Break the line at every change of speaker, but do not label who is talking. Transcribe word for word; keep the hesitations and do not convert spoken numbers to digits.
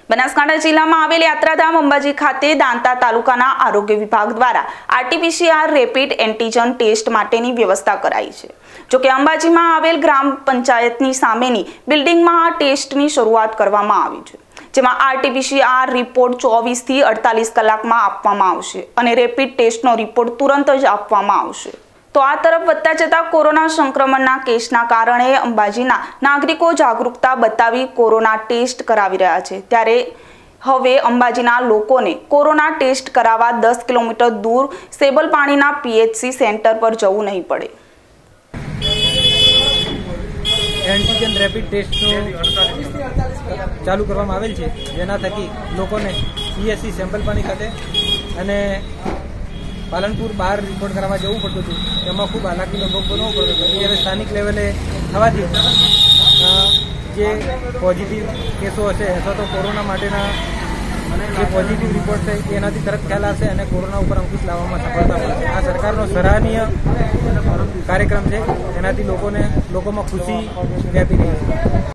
બનાસકાંઠા જિલ્લામાં આવેલ યાત્રાધામ અંબાજી ખાતે દાંતા તાલુકાના આરોગ્ય વિભાગ દ્વારા આરટીપીસીઆર રેપિડ એન્ટીજન ટેસ્ટ માટેની વ્યવસ્થા કરાઈ છે। જો કે અંબાજીમાં આવેલ ગ્રામ પંચાયતની સામેની બિલ્ડિંગમાં આ ટેસ્ટની શરૂઆત કરવામાં આવી છે, જેમાં આરટીપીસીઆર રિપોર્ટ ચોવીસ થી અડતાલીસ કલાકમાં આપવામાં આવશે અને રેપિડ ટેસ્ટનો રિપોર્ટ તુરંત જ આપવામાં આવશે। તો આ તરફ વધતા જતા કોરોના સંक्रमणના કેસના કારણે અંબાજીના નાગરિકો જાગૃતતા બતાવી કોરોના ટેસ્ટ કરાવી રહ્યા છે, ત્યારે હવે અંબાજીના લોકોને કોરોના ટેસ્ટ કરાવવા દસ કિલોમીટર દૂર સેબલપાણીના પીએચસી સેન્ટર પર જવું નહીં પડે।
એન્ટીજન રેપિડ ટેસ્ટનું ચાલુ કરવામાં આવેલ છે, જેના થકી લોકોને પીએચસી સેમ્પલપાણી ખાતે અને પાલનપુર બહાર રિપોર્ટ કરાવવા જવું પડતું હતું, તેમાં ખૂબ હાલાકીનો ભોગ બનવો પડતો હતો। ત્યારે સ્થાનિક લેવલે થવાથી જે પોઝિટિવ કેસો હશે અથવા તો કોરોના માટેના જે પોઝિટિવ રિપોર્ટ છે એનાથી તરત ખ્યાલ આવશે અને કોરોના ઉપર અંકુશ લાવવામાં સફળતા મળશે। આ સરકારનો સરાહનીય કાર્યક્રમ છે, એનાથી લોકોને લોકોમાં ખુશી વ્યાપી રહી છે।